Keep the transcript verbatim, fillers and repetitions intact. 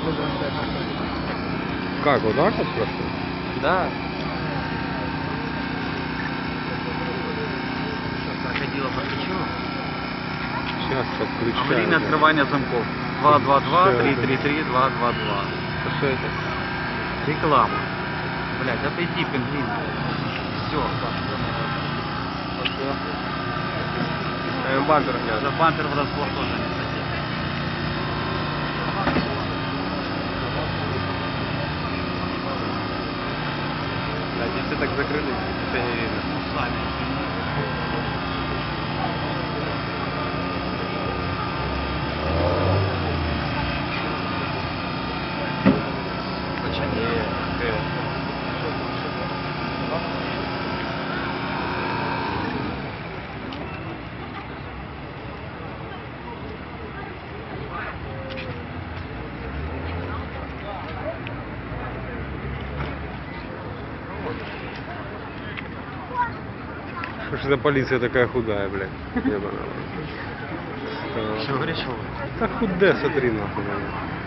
Как, вот так вот просто? Да. Что, крокодила подключила? Сейчас подключаю. А время открывания замков. два два два три три три два два два. Что это? Реклама. Блять, отойди, пингвин. Все. Бампер За бампер врасплох тоже не хотел. А здесь все так закрыли, что не видно. Ну, сами. Что ж за полиция такая худая, блядь? Что говоришь, что? Так худая, смотри нахуй.